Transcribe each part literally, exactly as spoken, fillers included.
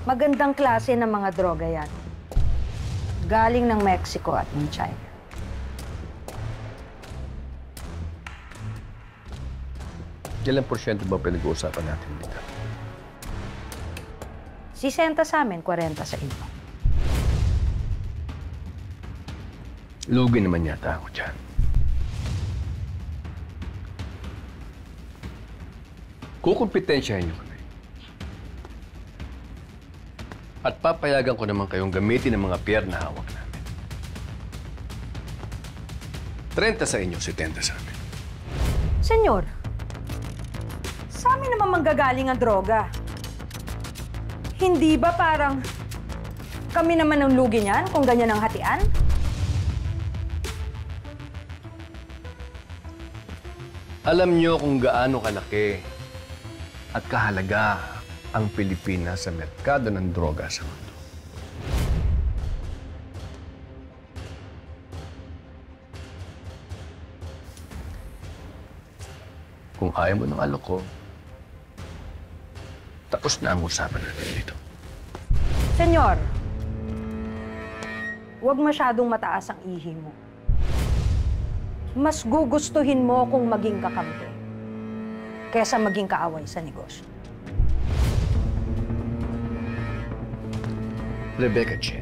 Magandang klase ng mga droga yan. Galing ng Mexico at ng China. Ilang porsyento ba pinag-uusapan natin dito? sixty sa amin, forty sa inyo. Lugi naman yata ako dyan. Kukumpitensyahin niyo kami. At papayagan ko naman kayong gamitin ang mga pier na hawak namin. thirty sa inyo, seventy sa amin. Senyor, sa amin naman manggagaling ang droga. Hindi ba parang kami naman ang lugi niyan kung ganyan ang hatian? Alam niyo kung gaano kalaki at kahalaga ang Pilipinas sa merkado ng droga sa mundo. Kung ayaw mo ng alok ko, tapos na ang usapan natin dito. Senyor, huwag masyadong mataas ang ihi mo. Mas gugustuhin mo kung maging kakampi kesa maging kaaway sa negosyo. Rebecca Chen,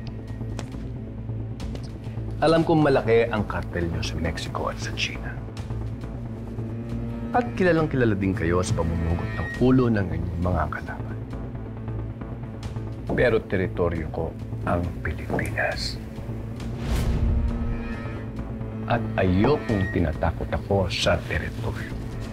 alam kong malaki ang kartel niyo sa Mexico at sa China. At kilalang kilala din kayo sa pamumugot ng ulo ng inyong mga kalaban. Pero teritoryo ko ang Pilipinas. At ayokong tinatakot ako sa teritoryo.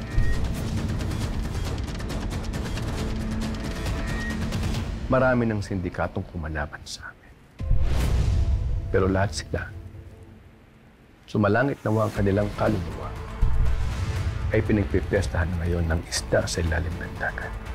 Marami ng sindikatong kumalaban sa amin. Pero lahat sila, sumalangit nawa ang kanilang kaluluwa, ay pinagpipestahan ngayon ng isda sa ilalim ng dagat.